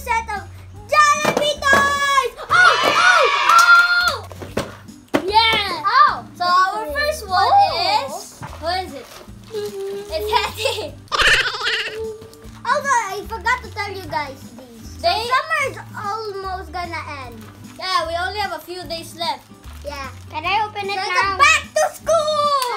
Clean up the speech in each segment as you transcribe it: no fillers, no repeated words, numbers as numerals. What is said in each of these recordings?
set of Jollibee toys! Oh! Yeah! Oh! So our first one is... What is it? It's Hetty. Also, I forgot to tell you guys these. Summer is almost gonna end. Yeah, we only have a few days left. Yeah. Can I open it So it's now? a back to school!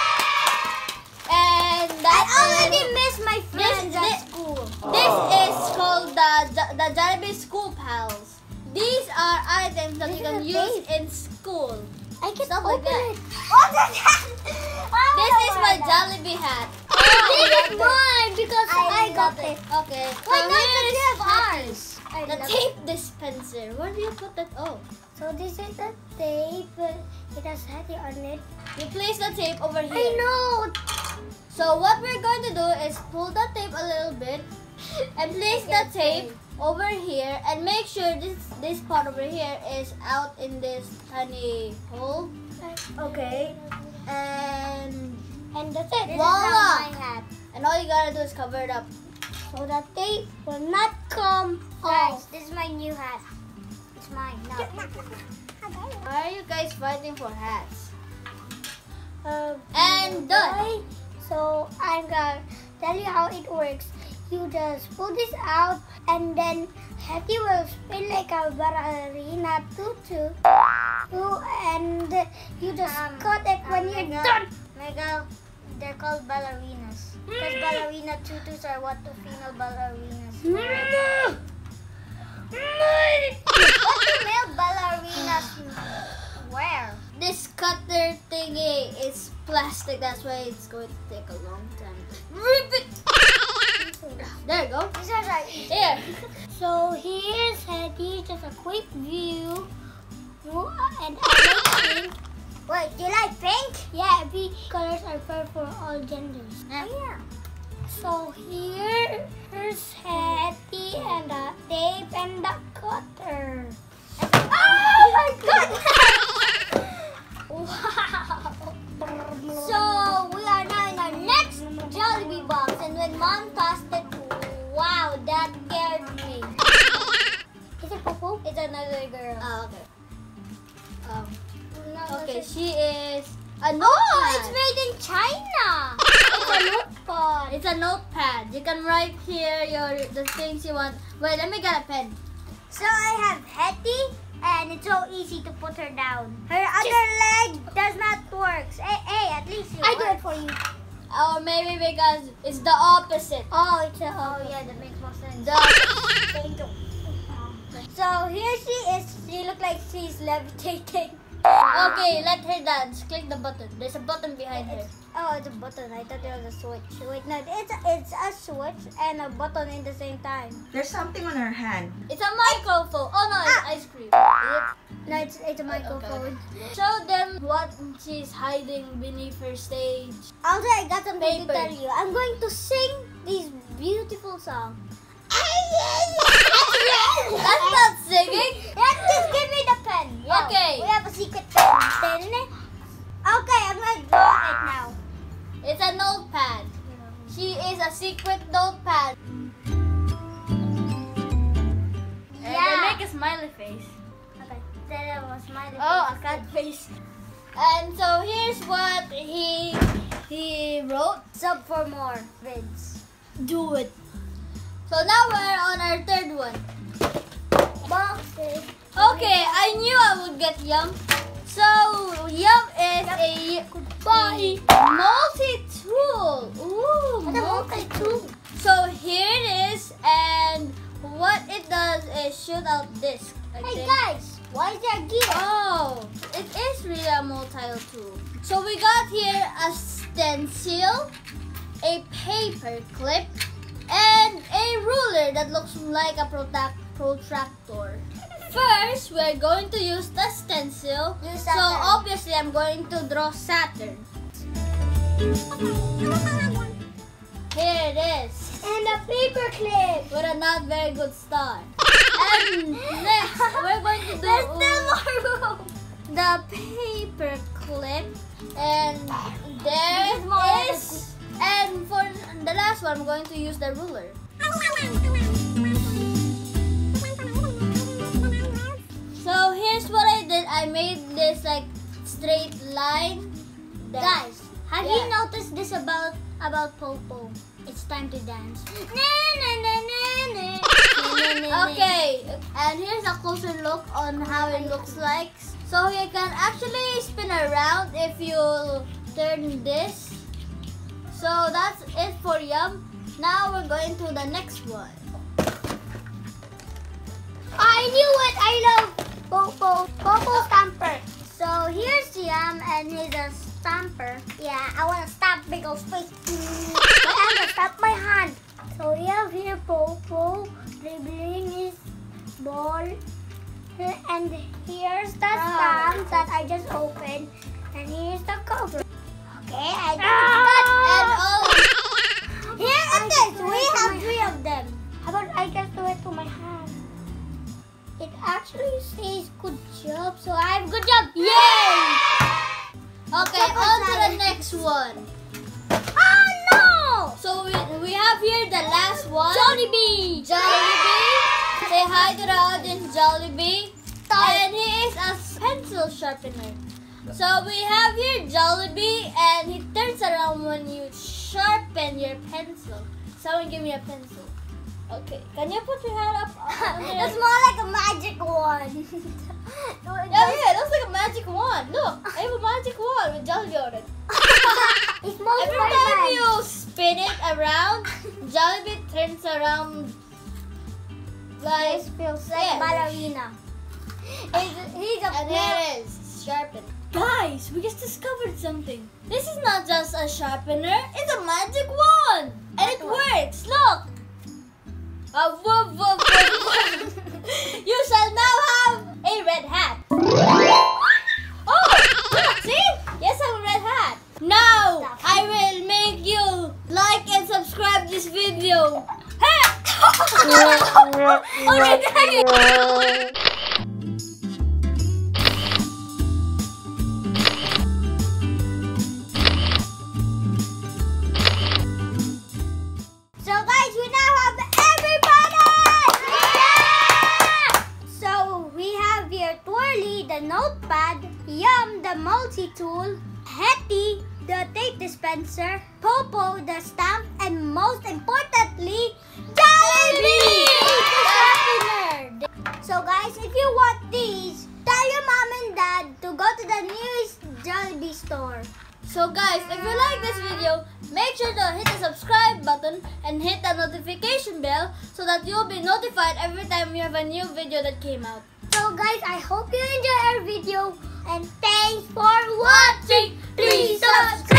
And I that already miss my friends at school. This is called the Jollibee School Pals. These are items that This you is can a use tape. in school. I can Stuff open like that. it. What is that? This is my Jollibee hat. This is mine because I got it. Okay. Wait, so no, here it's is of ours. Hetty. The tape dispenser. Where do you put that? Oh. So this is the tape. It has Hetty on it. You place the tape over here. I know. So what we're going to do is pull the tape a little bit and place the tape over here and make sure this part over here is out in this tiny hole. Okay. And that's it. This voila! is now my hat. And all you gotta do is cover it up. So the tape will not come off. This is my new hat. It's mine now. Why are you guys fighting for hats? And done. So I'm gonna tell you how it works. You just pull this out and then Hetty will spin like a ballerina tutu. And you just cut it when you're done. Mega, they're called ballerinas. Because ballerina tutus are what the female ballerinas wear. What do male ballerinas wear? This cutter thingy is plastic, that's why it's going to take a long time. Rip it! There you go. These are like Here. So here's Hetty, just a quick view. And I like pink. Wait, you like pink? Yeah, pink colors are fair for all genders. Yeah. So here's Hetty and the tape and the cutter. Oh my goodness! Wow! So we are now in our next Jollibee box, and when Mom tossed it, wow, that scared me. Is it Popo? It's another girl. Oh, okay. No, Okay, it's- she is a notepad. Oh, it's made in China. It's a notepad. It's a notepad. You can write here the things you want. Wait, let me get a pen. So I have Hetty, and it's so easy to put her down. Her other leg does not work. Hey, at least you I do work. it for you. Or maybe because it's the opposite. Oh, it's a yeah, that makes more sense. Thank you. So here she is. She looks like she's levitating. Okay, let her dance. Click the button. There's a button behind her. Oh, it's a button. I thought it was a switch. Wait, no, it's a switch and a button in the same time. There's something on her hand. It's a microphone. Oh no, it's ice cream. No, it's a microphone. Show them what she's hiding beneath her stage. Also, I got something to Paper. tell you. I'm going to sing this beautiful song. That's not singing. Just give me the pen. Yeah. Okay. We have a secret pen. Okay, I'm going to draw it now. It's a notepad. She is a secret notepad. And Yeah. they make a smiley face. Okay. That was my Oh, a cat face. And so here's what he wrote. Sub for more vids. Do it. So now we're on our third one. Boxes. Okay, I knew I would get Yum. So Yum is a multi-tool. Ooh, What a multi-tool. So here it is, and what it does is shoot out disc. I Hey think. guys, why is there gear? Oh, it is really a multi-tool. So we got here a stencil, a paper clip, and a ruler that looks like a protractor. First, we're going to use the stencil. Use So Saturn. obviously, I'm going to draw Saturn. Here it is, And a paper clip. with a not very good star. And next, we're going to do There's still more room. the paper clip, and there This is more like it is. And for the last one, I'm going to use the ruler. I made this like straight line. Guys, have you noticed this about Popo? It's time to dance. Okay, and here's a closer look on how it looks like. So you can actually spin around if you turn this. So that's it for Yum. Now we're going to the next one. I knew it! I love Popo. Popo Stamper. So here's Yum and he's a stamper. Yeah, I want to stamp big old face. But I'm going to stamp my hand. So we have here Popo dribbling his ball. And here's the stamp that I just opened. And here's the cover. Okay, I think it's done. And here it is. We have 3 of them. How about I just do it to my hand? It actually says good job. So I have good job. Yay! Okay, on to the next one. Oh no! So we have here the last one. Jollibee! Jollibee. Say hi to the audience, Jollibee. And he is a pencil sharpener. So we have here Jollibee, and he turns around when you sharpen your pencil. Someone give me a pencil. Okay, can you put your hand up? It's more like a magic wand. Yeah, it looks like a magic wand. Look, I have a magic wand with Jollibee on it. It's more Every time you spin it around, Jollibee turns around like This feels like ballerina. He's a and there it is, sharpened. Guys, we just discovered something. This is not just a sharpener, it's a magic wand. And it works, look. You shall now have a red hat. Oh, look, see? Yes, I have a red hat. Now, I will make you like and subscribe this video. So guys, we now have everybody! Yeah! So we have here Twirly, the notepad, Yum, the multi-tool, Hetty, the tape dispenser, Popo, the stamp, and most importantly, Jollibee, the sharpener. So guys, if you want these, tell your mom and dad to go to the nearest Jollibee store. So guys, if you like this video, make sure to hit the subscribe button and hit the notification bell so that you'll be notified every time we have a new video that came out. So guys, I hope you enjoy our video and thanks for watching. Please subscribe.